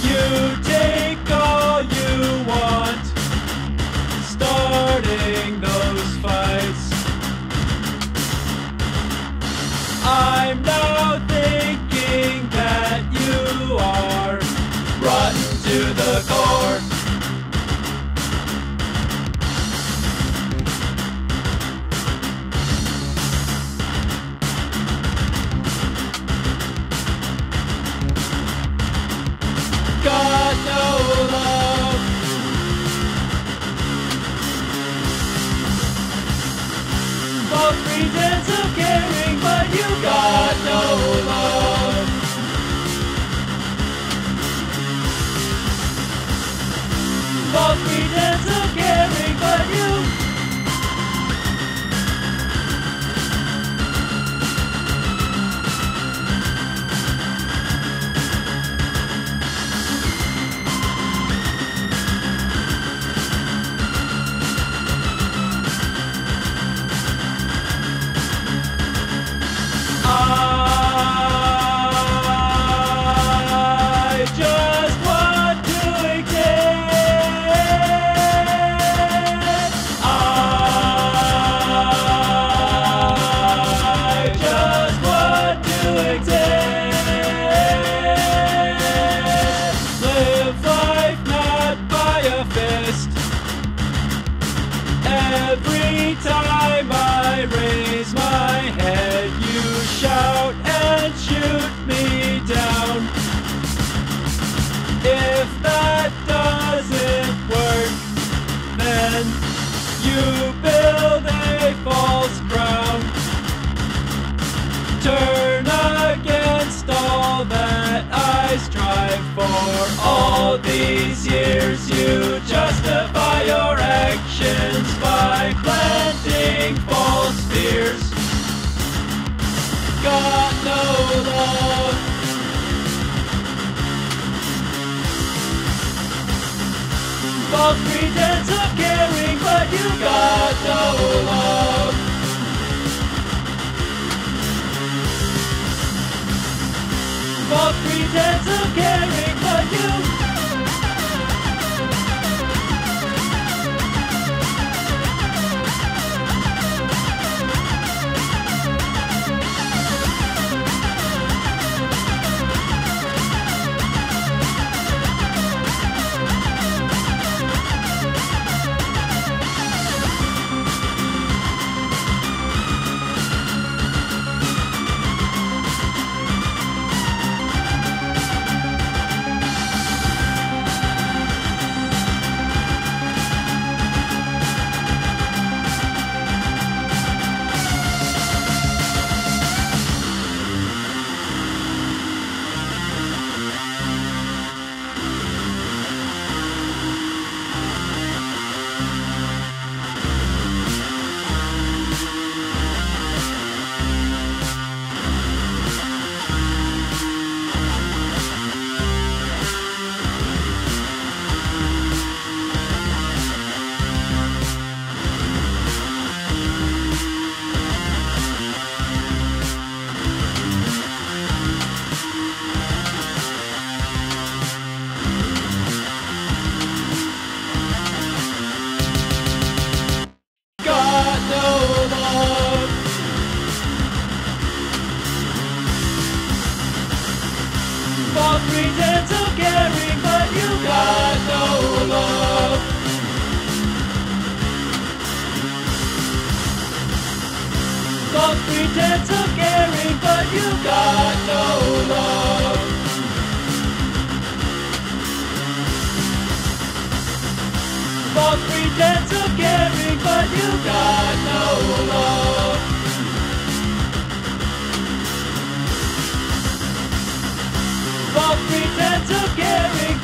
You take all you want, starting those fights. I'm now thinking that you are rotten to the core. Got no love. False pretense of caring, but you got no love. False pretense of caring, but you every time I raise my head, you shout and shoot me down. If that doesn't work, then you build a false crown. Turn against all that I strive for. All these years you justify your actions by planting false fears. Got no love. False pretense of caring, but you got no love. False pretense of caring, but you false pretense of caring, but you got no love. False pretense of caring, but you got no love. False pretense of caring, but you got no love. False pretense of caring,